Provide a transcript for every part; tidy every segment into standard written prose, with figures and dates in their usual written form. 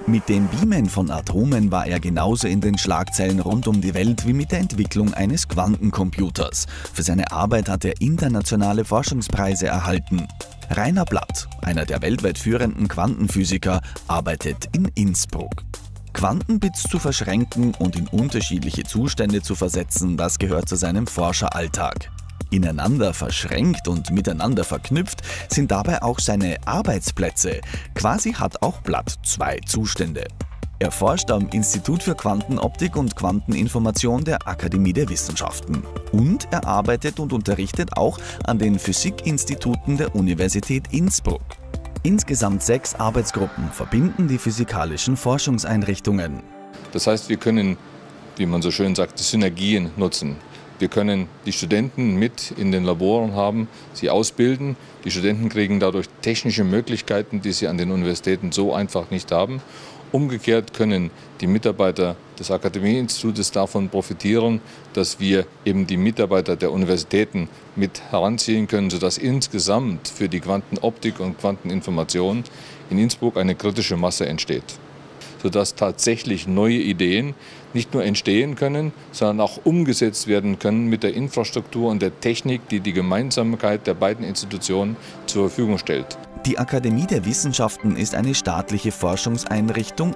Mit dem Beamen von Atomen war er genauso in den Schlagzeilen rund um die Welt wie mit der Entwicklung eines Quantencomputers. Für seine Arbeit hat er internationale Forschungspreise erhalten. Rainer Blatt, einer der weltweit führenden Quantenphysiker, arbeitet in Innsbruck. Quantenbits zu verschränken und in unterschiedliche Zustände zu versetzen, das gehört zu seinem Forscheralltag. Ineinander verschränkt und miteinander verknüpft sind dabei auch seine Arbeitsplätze. Quasi hat auch Blatt zwei Zustände. Er forscht am Institut für Quantenoptik und Quanteninformation der Akademie der Wissenschaften. Und er arbeitet und unterrichtet auch an den Physikinstituten der Universität Innsbruck. Insgesamt 6 Arbeitsgruppen verbinden die physikalischen Forschungseinrichtungen. Das heißt, wir können, wie man so schön sagt, Synergien nutzen. Wir können die Studenten mit in den Laboren haben, sie ausbilden. Die Studenten kriegen dadurch technische Möglichkeiten, die sie an den Universitäten so einfach nicht haben. Umgekehrt können die Mitarbeiter des Akademieinstitutes davon profitieren, dass wir eben die Mitarbeiter der Universitäten mit heranziehen können, sodass insgesamt für die Quantenoptik und Quanteninformation in Innsbruck eine kritische Masse entsteht, sodass tatsächlich neue Ideen nicht nur entstehen können, sondern auch umgesetzt werden können mit der Infrastruktur und der Technik, die die Gemeinsamkeit der beiden Institutionen zur Verfügung stellt. Die Akademie der Wissenschaften ist eine staatliche Forschungseinrichtung.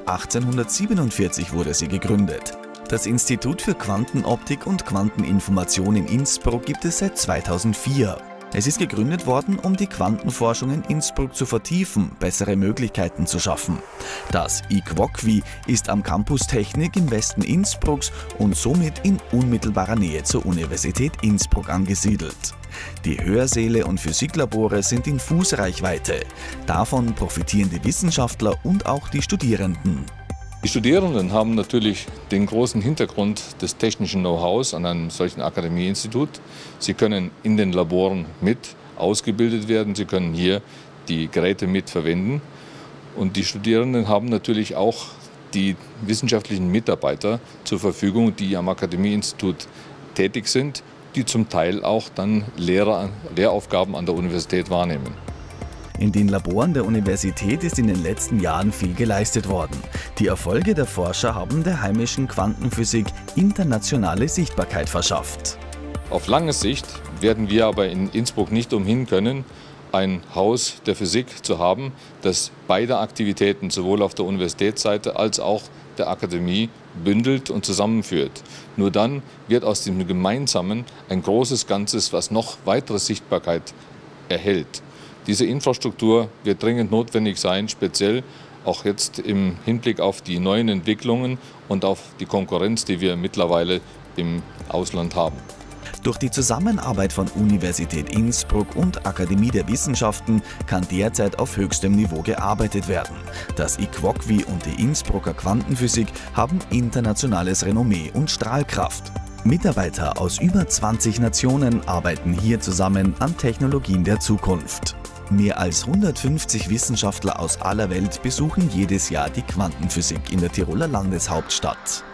1847 wurde sie gegründet. Das Institut für Quantenoptik und Quanteninformation in Innsbruck gibt es seit 2004. Es ist gegründet worden, um die Quantenforschung in Innsbruck zu vertiefen, bessere Möglichkeiten zu schaffen. Das IQUOQUI ist am Campus Technik im Westen Innsbrucks und somit in unmittelbarer Nähe zur Universität Innsbruck angesiedelt. Die Hörsäle und Physiklabore sind in Fußreichweite. Davon profitieren die Wissenschaftler und auch die Studierenden. Die Studierenden haben natürlich den großen Hintergrund des technischen Know-hows an einem solchen Akademieinstitut. Sie können in den Laboren mit ausgebildet werden, sie können hier die Geräte mit verwenden. Und die Studierenden haben natürlich auch die wissenschaftlichen Mitarbeiter zur Verfügung, die am Akademieinstitut tätig sind, die zum Teil auch dann Lehraufgaben an der Universität wahrnehmen. In den Laboren der Universität ist in den letzten Jahren viel geleistet worden. Die Erfolge der Forscher haben der heimischen Quantenphysik internationale Sichtbarkeit verschafft. Auf lange Sicht werden wir aber in Innsbruck nicht umhin können, ein Haus der Physik zu haben, das beide Aktivitäten sowohl auf der Universitätsseite als auch der Akademie bündelt und zusammenführt. Nur dann wird aus dem Gemeinsamen ein großes Ganzes, was noch weitere Sichtbarkeit erhält. Diese Infrastruktur wird dringend notwendig sein, speziell auch jetzt im Hinblick auf die neuen Entwicklungen und auf die Konkurrenz, die wir mittlerweile im Ausland haben. Durch die Zusammenarbeit von Universität Innsbruck und Akademie der Wissenschaften kann derzeit auf höchstem Niveau gearbeitet werden. Das IQUOQUI und die Innsbrucker Quantenphysik haben internationales Renommee und Strahlkraft. Mitarbeiter aus über 20 Nationen arbeiten hier zusammen an Technologien der Zukunft. Mehr als 150 Wissenschaftler aus aller Welt besuchen jedes Jahr die Quantenphysik in der Tiroler Landeshauptstadt.